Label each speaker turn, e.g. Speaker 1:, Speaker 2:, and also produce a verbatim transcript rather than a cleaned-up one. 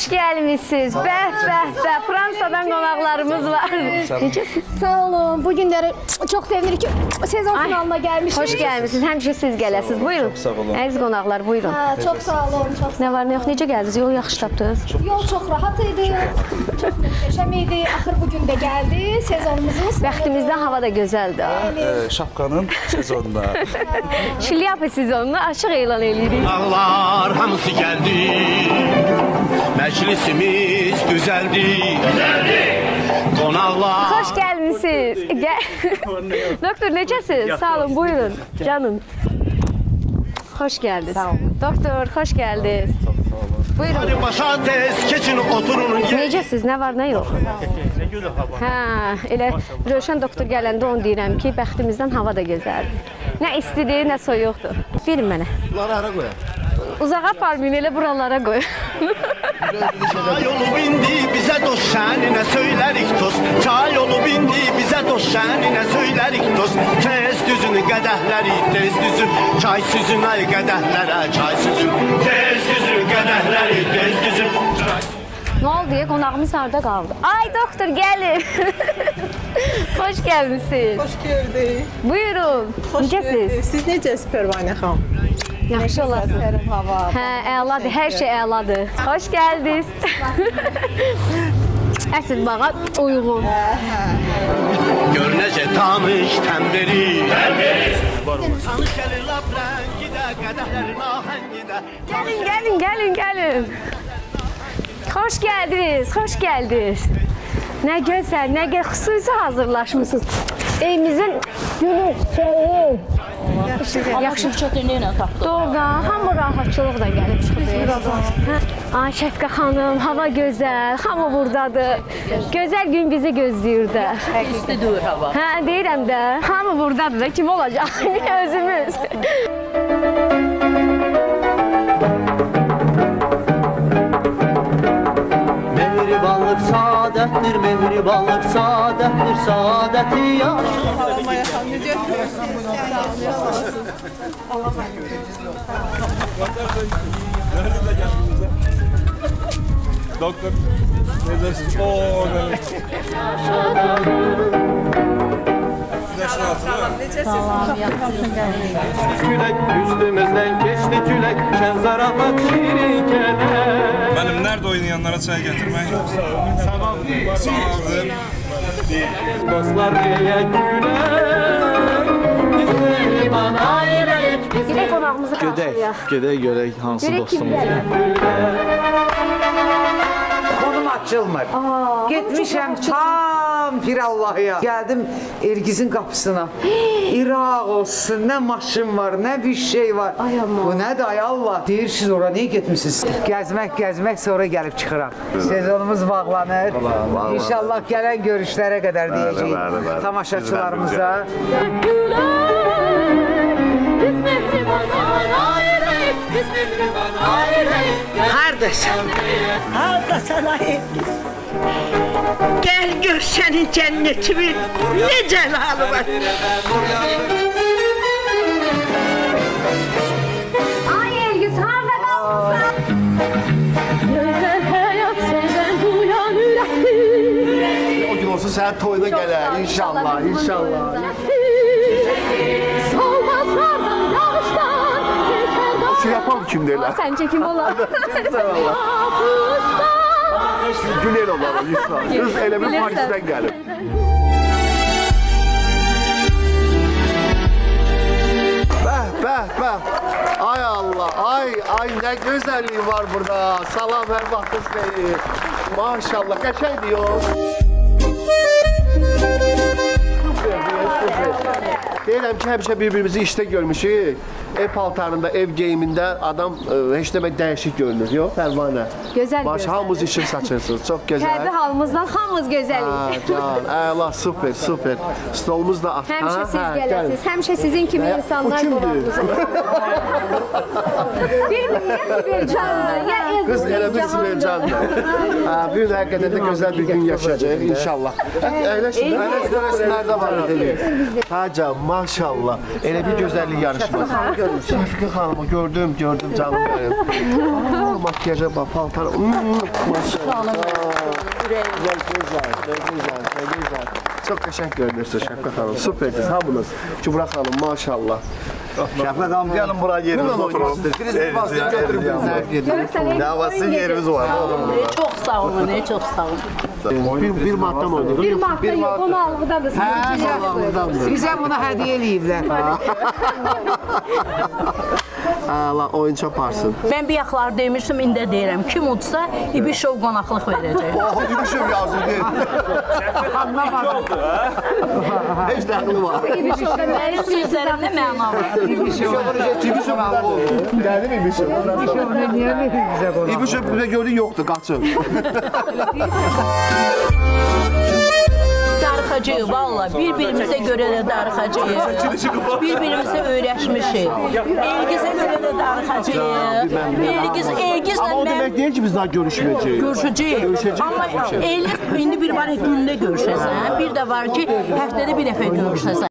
Speaker 1: Hoş gelmişsiniz. Bəh, bəh, bəh. Fransadan qonaqlarımız var. Necəsiniz?
Speaker 2: Sağ olun. Bu günləri çox sevinirik ki, sezon Ay, finalına gəlmişik.
Speaker 1: Hoş gəlmişsiniz. Həmişə siz gələsiniz. Buyurun.
Speaker 3: Çox sağ olun.
Speaker 1: Əziz qonaqlar, buyurun.
Speaker 2: Ha, çox sağ olun. Çox sağ
Speaker 1: Nə var, nə yox? Necə gəldiniz? Yol yaxşı tapdınız?
Speaker 2: Yol çox rahat idi. Çox möhtəşəm idi. Axır bu gün də gəldi. Sezonumuzun
Speaker 1: Bəxtimizdən hava da gözəldir.
Speaker 3: Ee, şapkanın sezonunda.
Speaker 1: Şlyapa sezonunu açıq elan edirik.
Speaker 4: Dağlar hamısı gəldi. Məclisimiz düzəldi. Düzəldi. Qonaqlar.
Speaker 1: Xoş gəlmisiniz. Gəl. Doktor, necəsiniz? Sağ olun, buyurun. Canım. Xoş gəldiniz. Sağ olun. Doktor, xoş gəldiniz. Buyurun.
Speaker 4: Hadi başa tez keçin oturun.
Speaker 1: Necəsiniz? Nə var, nə yox? Hə, elə Rövşən doktor gələndə onu deyirəm ki, bəxtimizdən hava da gözəldir. Nə istidir, nə soyuqdur. Verin mənə.
Speaker 4: Bunları hara qoyaq?
Speaker 1: Uzağa aparmayın, elə buralara qoy.
Speaker 4: Çay yolu bindi bizə dost şəninə söylərik toz. Çay yolu bindi bizə dost şəninə söylərik toz. Tez düzün qədəhləri, tez düzün. Çay süzün ay qədəhlərə, çay süzün. Tez düzün qədəhləri, tez düzün.
Speaker 1: Nə oldu deyə qonağımız harda qaldı? Ay doktor, gəlin. Xoş gəlmisiniz.
Speaker 5: Xoş gördük.
Speaker 1: Buyurun. Necəsiniz?
Speaker 5: Siz necəsiniz Pərvanə xanım?
Speaker 1: Yaxşı olasınız.
Speaker 5: Sərin hava.
Speaker 1: Hə, əladır, hər şey əladır. Xoş gəldiniz. Əsl bağa uyğun.
Speaker 4: Gör necə tanış təmberi. Təmberi. Tanış gəlir lap rəngidə, qədəhlərin ahəngidə.
Speaker 1: Gəlin, gəlin, gəlin, gəlin. Xoş gəldiniz, xoş gəldiniz. Nə gözəl, nə gözəl, xüsusi hazırlaşmışsınız. Evimizin günü, şeyi. Yaxşı,
Speaker 6: çox dinləyinə tapdıq.
Speaker 1: Doğrudan, hamı rahatçılıqla gəlib çıxıb. Ay Şəfqə xanım, hava gözəl, hamı buradadır. Gözəl gün bizi gözləyir də.
Speaker 6: İstidir hava.
Speaker 1: Hə, deyirəm də, hamı buradadır da, kim olacaq? Özümüz.
Speaker 7: Mehribanlıq saadətdir, mehribanlıq saadətdir, saadəti yaşa.
Speaker 5: Salamaya xanım, necəsiniz?
Speaker 3: Doktor, necəsiniz? Ooo,
Speaker 7: Külək üstümüzdən keçdi külək, şən zarafat şirin kələk.
Speaker 3: Mənim nerede oynayanlara çay getirmək? Sağ
Speaker 7: Dostlar deyə külək, biz mehriban ayrıyıq.
Speaker 1: Gedək qonağımızı qarşılayaq.
Speaker 3: Gedək görək hansı
Speaker 1: Görək kim gəlir.
Speaker 8: Konum açılmır. Getmişəm tam Pirallahıya. Gəldim Ergizin qapısına. İraq olsun, nə maşın var, nə bir şey var.
Speaker 1: Ay aman.
Speaker 8: Bu nədir ay Allah? Deyirsiniz ora niyə getmişsiniz? Gəzmək, gəzmək sonra gəlib çıxıram. Sezonumuz bağlanır. İnşallah gələn görüşlərə qədər deyəcəyik tamaşaçılarımıza.
Speaker 9: Hardasan? Hardasan ay? Gel gör senin cennetimi, ne celalı var.
Speaker 1: Ay Ergiz, harda qalmışsan? Gözəl həyat sevən duyan ürəkdir.
Speaker 4: O gün olsun sənin toyuna gələr, inşallah, inşallah.
Speaker 1: Solmazlardan, yağışdan,
Speaker 4: Şu yapan kimdir elə?
Speaker 1: sən çəkim olar.
Speaker 4: Güler olalım lütfen. Kız elə bir Paris'ten gəlib. Bəh, bəh, bəh. Ay Allah, ay, ay nə gözəlliyi var burada. Salam, hər vaxtınız xeyir. Maşallah, qəşəng diyor. Deyirəm ki, həmişə bir-birimizi işdə görmüşük. Ev paltarında, ev geyimində adam e, heç demək dəyişik görünür, yox Pərvanə?
Speaker 1: Gözəl
Speaker 4: Baş,
Speaker 1: gözəl.
Speaker 4: hamımız işıq saçırsınız, çox gözəl.
Speaker 1: Kəndi halımızdan hamımız gözəlik.
Speaker 4: Can, əla, super, super. Stolumuz da açıq.
Speaker 1: Həmişə siz gələsiniz, həmişə sizin kimi insanlar qonağımızı. Bilmir, ya Sibel Can'dır, ya Ezgi
Speaker 4: Qız elə bir Sibel Can'dır. Bu gün həqiqətən də gözəl bir gün yaşayacaq, inşallah. Əyləşin, əyləşin, əyləşin, nerede var? Ha can, maşallah. Elə bir gözəllik yarışması. Şəfiqə xanımı gördüm, gördüm canım benim. Aa, makyaja bak, paltar. Maşallah. Güzel, güzel, güzel, güzel. Çok qəşəng görünürsünüz Şəfiqə xanım. Süpersiniz hamınız. Kübra xanım maşallah.
Speaker 3: Şəfiqə xanım gəlin bura yerimiz oturun.
Speaker 4: Kriz basın götürüb bizi.
Speaker 3: Ne var sizin yerimiz var.
Speaker 6: Çox sağ olun, çox sağ olun.
Speaker 4: Bir, bir martdan oynadık.
Speaker 2: Bir martda yox, qonaqlıqdadır.
Speaker 8: Hə, bizə bunu hədiyyə eləyiblər.
Speaker 4: Allah oyuncu aparsın.
Speaker 6: Mən bir yaxlar demişdim, indi deyirəm. Kim udsa, İbişov qonaqlıq verəcək.
Speaker 4: Oh, İbişov yazdı deyil. Heç dəxli var.
Speaker 6: Mənim sözlərimdə məna var.
Speaker 4: İbişov gəldi mi İbişov?
Speaker 8: İbişov niyə verir bizə qonaq?
Speaker 4: İbişov bizə gördü yoxdur, qaçın.
Speaker 6: Darıxacağıq, valla. Bir-birimizə görə də darıxacağıq. Bir-birimizə öyrəşmişik. Elgizə görə də darıxacağıq. Elgiz, Elgizlə
Speaker 4: Amma o
Speaker 6: mən...
Speaker 4: demək deyil ki, biz daha görüşməyəcəyik.
Speaker 6: Görüşəcəyik. Amma Elgiz indi bir var, gündə görüşəsən. Bir də var ki, həftədə bir dəfə görüşəsən.